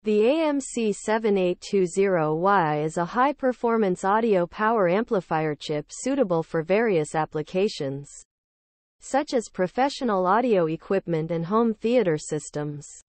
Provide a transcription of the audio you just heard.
The AMC7820Y is a high-performance audio power amplifier chip suitable for various applications, such as professional audio equipment and home theater systems.